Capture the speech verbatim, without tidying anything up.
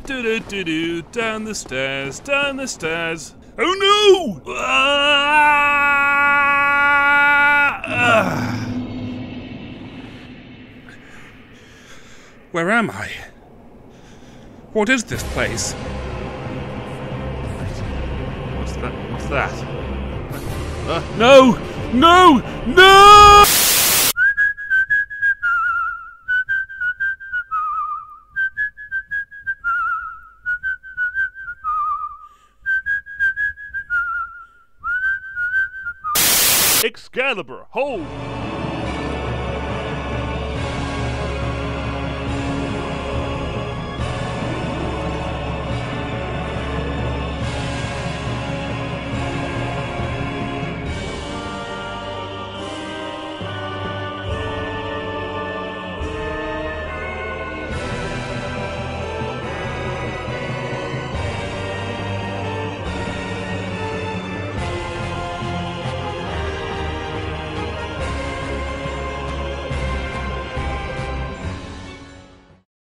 do do do do. Down the stairs, down the stairs. Oh no! Ah! Ah! Where am I? What is this place? What's that? What's that? Uh, no! No! No! Excalibur, hold!